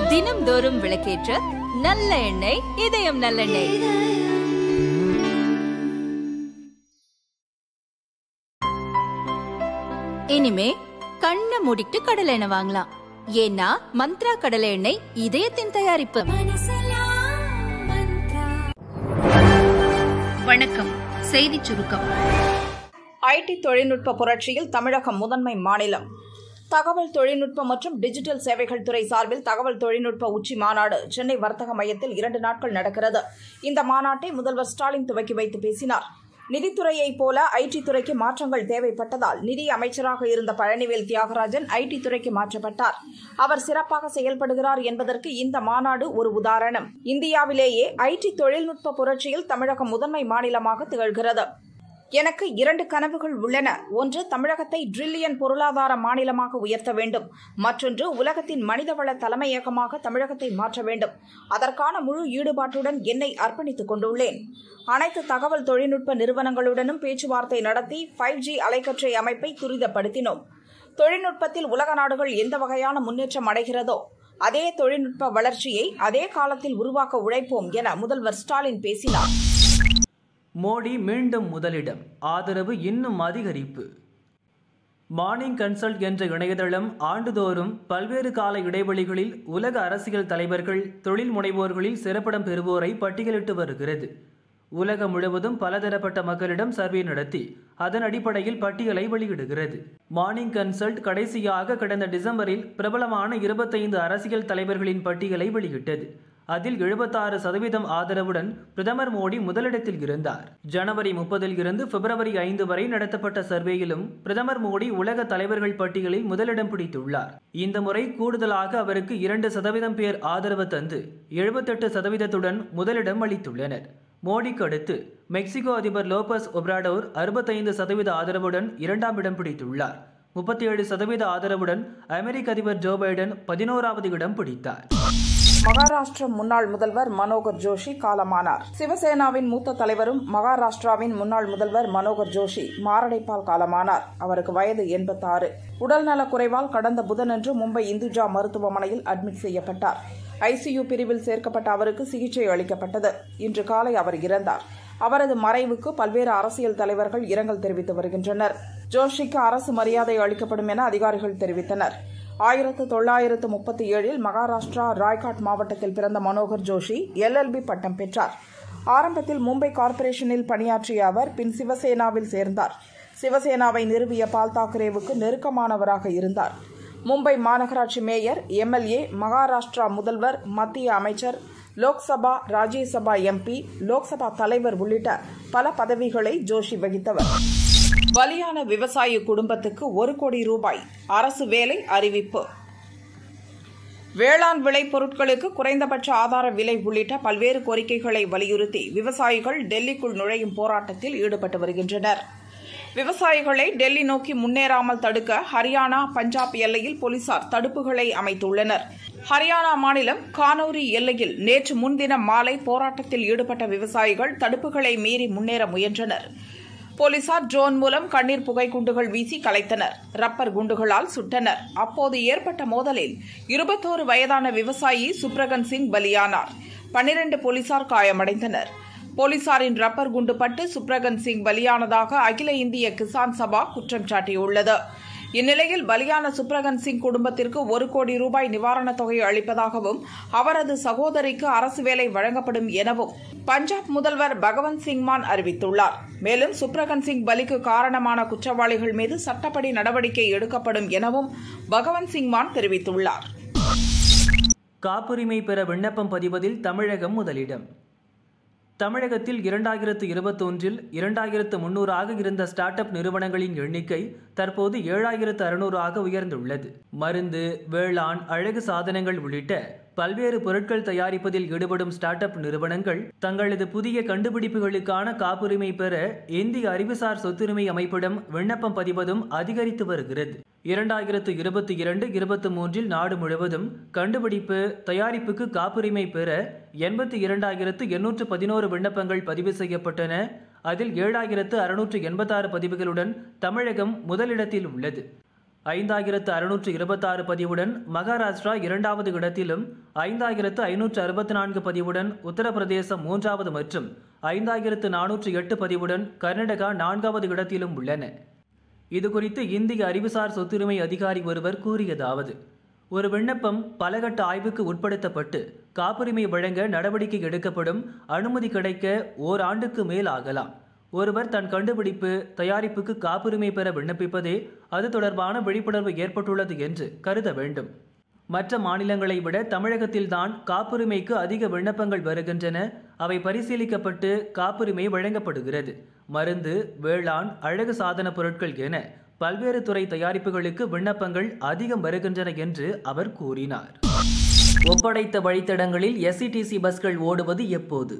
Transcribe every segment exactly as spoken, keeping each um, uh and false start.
தினம்தோறும் விளக்கேற்ற நல்ல எண்ணெய் இதயம் நல்லெண்ணெய். இனிமே கண்ணை மூடிட்டு கடலை எண்ணெய் வாங்கலாம். ஏன்னா மந்த்ரா கடலை எண்ணெய் இதயத்தின் தயாரிப்பு. வணக்கம். செய்தி சுருக்கம். ஐடி தொழில்நுட்ப புரட்சியில் தமிழகம் முதன்மை மாநிலம். தகவல் தொழில்நுட்பம் மற்றும் டிஜிட்டல் சேவைகள் துறை சார்பில் தகவல் தொழில்நுட்ப உச்சி மாநாடு சென்னை வர்த்தக மையத்தில் இரண்டு நாட்கள் நடக்கிறது. இந்த மாநாட்டை முதல்வர் ஸ்டாலின் துவக்கி வைத்து பேசினார். நிதித்துறையைப் போல ஐடி துறைக்கு மாற்றங்கள் தேவைப்பட்டதால் நிதி அமைச்சராக இருந்த பழனிவேல் தியாகராஜன் ஐடி துறைக்கு மாற்றப்பட்டார். அவர் சிறப்பாக செயல்படுகிறார் என்பதற்கு இந்த மாநாடு ஒரு உதாரணம். இந்தியாவிலேயே ஐடி தொழில்நுட்ப புரட்சியில் தமிழகம் முதன்மை மாநிலமாக திகழ்கிறது. எனக்கு இரண்டு கனவுகள் உள்ளன. ஒன்று, தமிழகத்தை டிரில்லியன் பொருளாதார மாநிலமாக உயர்த்த வேண்டும். மற்றொன்று, உலகத்தின் மனிதவள தலைமையகமாக தமிழகத்தை மாற்ற வேண்டும். அதற்கான முழு ஈடுபாட்டுடன் என்னை அர்ப்பணித்துக் கொண்டுள்ளேன். அனைத்து தகவல் தொழில்நுட்ப நிறுவனங்களுடனும் பேச்சுவார்த்தை நடத்தி ஃபைவ் ஜி அலைக்கற்றை அமைப்பை துரிதப்படுத்தினோம். தொழில்நுட்பத்தில் உலக நாடுகள் எந்த வகையான முன்னேற்றம் அடைகிறதோ அதே தொழில்நுட்ப வளர்ச்சியை அதே காலத்தில் உருவாக்க உழைப்போம் என முதல்வர் ஸ்டாலின் பேசினார். மோடி மீண்டும் முதலிடம், ஆதரவு இன்னும் அதிகரிப்பு. மார்னிங் கன்சல்ட் என்ற இணையதளம் ஆண்டுதோறும் பல்வேறு கால இடைவெளிகளில் உலக அரசியல் தலைவர்கள், தொழில் முனைவோர்களில் சிறப்பிடம் பெறுவோரை பட்டியலிட்டு வருகிறது. உலகம் முழுவதும் பலதரப்பட்ட மக்களிடம் சர்வே நடத்தி அதன் அடிப்படையில் பட்டியலை வெளியிடுகிறது. மார்னிங் கன்சல்ட் கடைசியாக கடந்த டிசம்பரில் பிரபலமான இருபத்தைந்து அரசியல் தலைவர்களின் பட்டியலை வெளியிட்டது. அதில் எழுபத்தாறு சதவீதம் ஆதரவுடன் பிரதமர் மோடி முதலிடத்தில் இருந்தார். ஜனவரி முப்பதில் இருந்து பிப்ரவரி ஐந்து வரை நடத்தப்பட்ட சர்வேயிலும் பிரதமர் மோடி உலக தலைவர்கள் பட்டியலில் முதலிடம் பிடித்துள்ளார். இந்த முறை கூடுதலாக அவருக்கு இரண்டு சதவீதம் பேர் ஆதரவு தந்து எழுபத்தெட்டு சதவீதத்துடன் முதலிடம் அளித்துள்ளனர். மோடிக்கு அடுத்து மெக்சிகோ அதிபர் லோபஸ் ஒப்ராடோர் அறுபத்தைந்து சதவீத ஆதரவுடன் இரண்டாம் இடம் பிடித்துள்ளார். முப்பத்தி ஏழு சதவீத ஆதரவுடன் அமெரிக்க அதிபர் ஜோ பைடன் பதினோராவது இடம் பிடித்தார். மகாராஷ்டிர முன்னாள் முதல்வர் மனோகர் ஜோஷி காலமானார். சிவசேனாவின் மூத்த தலைவரும் மகாராஷ்டிராவின் முன்னாள் முதல்வர் மனோகர் ஜோஷி மாரடைப்பால் காலமானார். அவருக்கு வயது எண்பத்தாறு. உடல்நலக் குறைவால் கடந்த புதனன்று மும்பை இந்துஜா மருத்துவமனையில் அட்மிட் செய்யப்பட்டார். ஐசியு பிரிவில் சேர்க்கப்பட்ட அவருக்கு சிகிச்சை அளிக்கப்பட்டது. இன்று காலை அவர் இறந்தார். அவரது மறைவுக்கு பல்வேறு அரசியல் தலைவர்கள் இரங்கல் தெரிவித்து வருகின்றனர். ஜோஷிக்கு அரசு மரியாதை அளிக்கப்படும் என அதிகாரிகள் தெரிவித்தனர். ஆயிரத்து தொள்ளாயிரத்து முப்பத்தி ஏழில் மகாராஷ்டிரா ராய்காட் மாவட்டத்தில் பிறந்த மனோகர் ஜோஷி எல்எல்பி பட்டம் பெற்றார். ஆரம்பத்தில் மும்பை கார்ப்பரேஷனில் பணியாற்றிய அவர் பின் சிவசேனாவில் சேர்ந்தார். சிவசேனாவை நிறுவிய பால் தாக்கரேவுக்கு நெருக்கமானவராக இருந்தார். மும்பை மாநகராட்சி மேயர், எம்எல்ஏ, மகாராஷ்டிரா முதல்வர், மத்திய அமைச்சர், லோக்சபா, ராஜ்யசபா எம்பி, லோக்சபா தலைவர் உள்ளிட்ட பல பதவிகளை ஜோஷி வகித்தவர். பலியான விவசாயி குடும்பத்துக்கு ஒரு கோடி ரூபாய் அரசு வேலை அறிவிப்பு. வேளாண் விளைபொருட்களுக்கு குறைந்தபட்ச ஆதார விலை உள்ளிட்ட பல்வேறு கோரிக்கைகளை வலியுறுத்தி விவசாயிகள் டெல்லிக்குள் நுழையும் போராட்டத்தில் ஈடுபட்டு வருகின்றனர். விவசாயிகளை டெல்லி நோக்கி முன்னேறாமல் தடுக்க ஹரியானா, பஞ்சாப் எல்லையில் போலீசார் தடுப்புகளை அமைத்துள்ளனர். ஹரியானா மாநிலம் கானௌரி எல்லையில் நேற்று முன்தினம் மாலை போராட்டத்தில் ஈடுபட்ட விவசாயிகள் தடுப்புகளை மீறி முன்னேற முயன்றனர். போலீசார் ட்ரோன் மூலம் கண்ணீர் புகை குண்டுகள் வீசி கலைத்தனர். ரப்பர் குண்டுகளால் சுட்டனர். அப்போது ஏற்பட்ட மோதலில் இருபத்தோரு வயதான விவசாயி சுப்ரகன் சிங் பலியானார். பன்னிரண்டு போலீசார் காயமடைந்தனர். போலீசாரின் ரப்பர் குண்டு பட்டு சுப்ரகன் சிங் பலியானதாக அகில இந்திய கிசான் சபா குற்றம் சாட்டியுள்ளது. இந்நிலையில் பலியான சுப்ரகன் சிங் குடும்பத்திற்கு ஒரு கோடி ரூபாய் நிவாரணத் தொகை அளிப்பதாகவும் அவரது சகோதரிக்கு அரசு வேலை வழங்கப்படும் எனவும் பஞ்சாப் முதல்வர் பகவந்த் சிங் மான் அறிவித்துள்ளார். மேலும் சுப்ரகன் சிங் பலிக்கு காரணமான குற்றவாளிகள் மீது சட்டப்படி நடவடிக்கை எடுக்கப்படும் எனவும் பகவந்த் சிங் மான் தெரிவித்துள்ளார். காப்புரிமை பெற விண்ணப்பம் பதிவதில் தமிழகம் முதலிடம். தமிழகத்தில் இரண்டாயிரத்து இருபத்தி ஒன்றில் இரண்டாயிரத்து முன்னூறாக இருந்த ஸ்டார்ட் அப் நிறுவனங்களின் எண்ணிக்கை தற்போது ஏழாயிரத்து அறுநூறாக உயர்ந்துள்ளது. மருந்து, வேளாண், அழகு சாதனங்கள் உள்ளிட்ட பல்வேறு பொருட்கள் தயாரிப்பதில் ஈடுபடும் ஸ்டார்ட் அப் நிறுவனங்கள் தங்களது புதிய கண்டுபிடிப்புகளுக்கான காப்புரிமை பெற இந்திய அறிவுசார் சொத்துரிமை அமைப்பிடம் விண்ணப்பம் பதிவதும் அதிகரித்து வருகிறது. இரண்டாயிரத்து இருபத்தி இரண்டு இருபத்தி மூன்றில் நாடு முழுவதும் கண்டுபிடிப்பு, தயாரிப்புக்கு காப்புரிமை பெற எண்பத்தி இரண்டாயிரத்து எண்ணூற்று பதினோரு விண்ணப்பங்கள் பதிவு செய்யப்பட்டன. அதில் ஏழாயிரத்து அறுநூற்று எண்பத்தாறு பதிவுகளுடன் தமிழகம் முதலிடத்தில் உள்ளது. ஐந்தாயிரத்து அறுநூற்று இருபத்தாறு பதிவுடன் மகாராஷ்டிரா இரண்டாவது இடத்திலும் ஐந்தாயிரத்து ஐநூற்று அறுபத்தி நான்கு பதிவுடன் உத்தரப்பிரதேசம் மூன்றாவது மற்றும் ஐந்தாயிரத்து நானூற்று எட்டு பதிவுடன் கர்நாடகா நான்காவது இடத்திலும் உள்ளன. இதுகுறித்து இந்திய அறிவுசார் சொத்துரிமை அதிகாரி ஒருவர் கூறியதாவது: ஒரு விண்ணப்பம் பலகட்ட ஆய்வுக்கு உட்படுத்தப்பட்டு காப்புரிமை வழங்க நடவடிக்கை எடுக்கப்படும். அனுமதி கிடைக்க ஓராண்டுக்கு மேல் ஆகலாம். ஒருவர் தன் கண்டுபிடிப்பு தயாரிப்புக்கு காப்புரிமை பெற விண்ணப்பிப்பதே அது தொடர்பான விழிப்புணர்வு ஏற்பட்டுள்ளது என்று கருத வேண்டும். மற்ற மாநிலங்களை விட தமிழகத்தில்தான் காப்புரிமைக்கு அதிக விண்ணப்பங்கள் வருகின்றன. அவை பரிசீலிக்கப்பட்டு காப்புரிமை வழங்கப்படுகிறது. மருந்து, வேளாண், அழகு சாதன பொருட்கள் என பல்வேறு துறை தயாரிப்புகளுக்கு விண்ணப்பங்கள் அதிகம் வருகின்றன என்று அவர் கூறினார். ஒப்படைத்த வழித்தடங்களில் எஸ்இடிசி பஸ்கள் ஓடுவது எப்போது?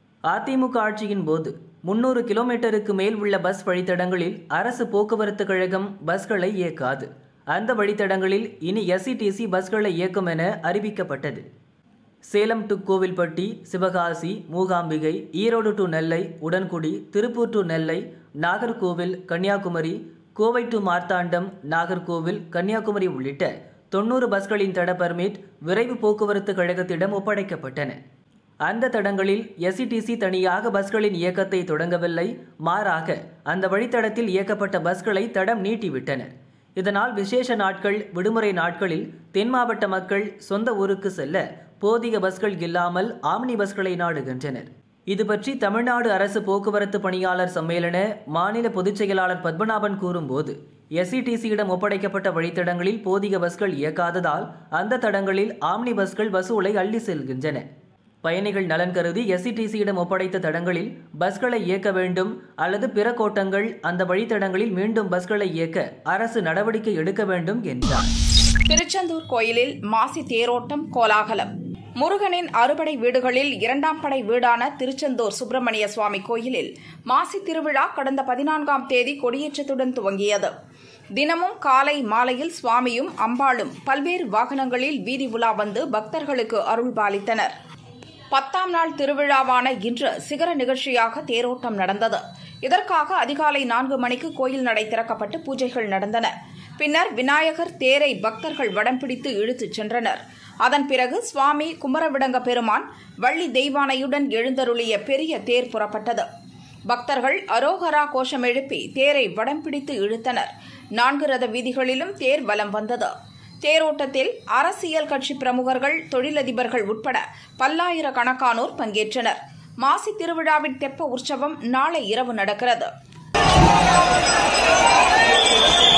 அதிமுக ஆட்சியின் போது முன்னூறு கிலோமீட்டருக்கு மேல் உள்ள பஸ் வழித்தடங்களில் அரசு போக்குவரத்து கழகம் பஸ்களை இயக்காது. அந்த வழித்தடங்களில் இனி எஸ்இடிசி பஸ்களை இயக்கும் என அறிவிக்கப்பட்டது. Salem to Kovilpatti, Sivakasi, Mookambika, Erode to Nellai, Udangudi, Tiruppur to Nellai, Nagercoil, Kanyakumari, Kovai to Marthandam, Nagercoil, Kanyakumari உள்ளிட்ட தொன்னூறு பஸ்களின் தட பர்மிட் விரைவு போக்குவரத்து கழகத்திடம் ஒப்படைக்கப்பட்டன. அந்த தடங்களில் எஸ்இடிசி தனியாக பஸ்களின் இயக்கத்தை தொடங்கவில்லை. மாறாக அந்த வழித்தடத்தில் இயக்கப்பட்ட பஸ்களை தடம் நீட்டிவிட்டனர். இதனால் விசேஷ நாட்கள், விடுமுறை நாட்களில் தென் மாவட்ட மக்கள் சொந்த ஊருக்கு செல்ல போதிய பஸ்கள் இல்லாமல் ஆம்னி பஸ்களை நாடுகின்றனர். இது பற்றி தமிழ்நாடு அரசு போக்குவரத்து பணியாளர் சம்மேளன மாநில பொதுச் செயலாளர் பத்மநாபன் கூறும்போது, எஸ்இடிசியிடம் ஒப்படைக்கப்பட்ட வழித்தடங்களில் போதிய பஸ்கள் இயக்காததால் அந்த தடங்களில் ஆம்னி பஸ்கள் வசூலை அள்ளி செல்கின்றன. பயணிகள் நலன் கருதி எஸ்இடிசியிடம் ஒப்படைத்த தடங்களில் பஸ்களை இயக்க வேண்டும் அல்லது பிற கோட்டங்கள் அந்த வழித்தடங்களில் மீண்டும் பஸ்களை இயக்க அரசு நடவடிக்கை எடுக்க வேண்டும் என்றார். திருச்செந்தூர் கோயிலில் மாசி தேரோட்டம் கோலாகலம். முருகனின் அறுபடை வீடுகளில் இரண்டாம் படை வீடான திருச்செந்தூர் சுப்பிரமணிய சுவாமி கோயிலில் மாசி திருவிழா கடந்த பதினான்காம் தேதி கொடியேற்றத்துடன் துவங்கியது. தினமும் காலை மாலையில் சுவாமியும் அம்பாளும் பல்வேறு வாகனங்களில் வீதி உலா வந்து பக்தர்களுக்கு அருள்பாலித்தனர். பத்தாம் நாள் திருவிழாவான இன்று சிகர நிகழ்ச்சியாக தேரோட்டம் நடந்தது. இதற்காக அதிகாலை நான்கு மணிக்கு கோயில் நடை திறக்கப்பட்டு பூஜைகள் நடந்தன. பின்னர் விநாயகர் தேரை பக்தர்கள் வடம் பிடித்து இழுத்துச் சென்றனர். அதன் பிறகு சுவாமி குமரவிடங்க பெருமான் வள்ளி தெய்வானையுடன் எழுந்தருளிய பெரிய தேர் புறப்பட்டது. பக்தர்கள் அரோகரா கோஷம் எழுப்பி தேரை வடம் பிடித்து இழுத்தனர். நான்கு ரத வீதிகளிலும் தேர் வலம் வந்தது. தேரோட்டத்தில் அரசியல் கட்சி பிரமுகர்கள், தொழிலதிபர்கள் உட்பட பல்லாயிரக்கணக்கானோர் பங்கேற்றனர். மாசி திருவிழாவின் தெப்ப உற்சவம் நாளை இரவு நடக்கிறது.